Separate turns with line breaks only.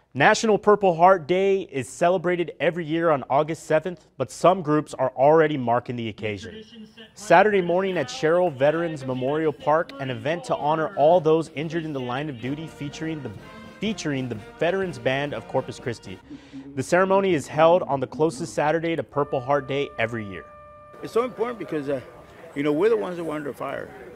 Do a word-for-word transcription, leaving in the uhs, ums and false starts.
National Purple Heart Day is celebrated every year on August seventh, but some groups are already marking the occasion. Saturday morning at Sherrill Veterans Memorial Park, an event to honor all those injured in the line of duty featuring the, featuring the Veterans Band of Corpus Christi. The ceremony is held on the closest Saturday to Purple Heart Day every year.
It's so important because, uh, you know, we're the ones that were under fire.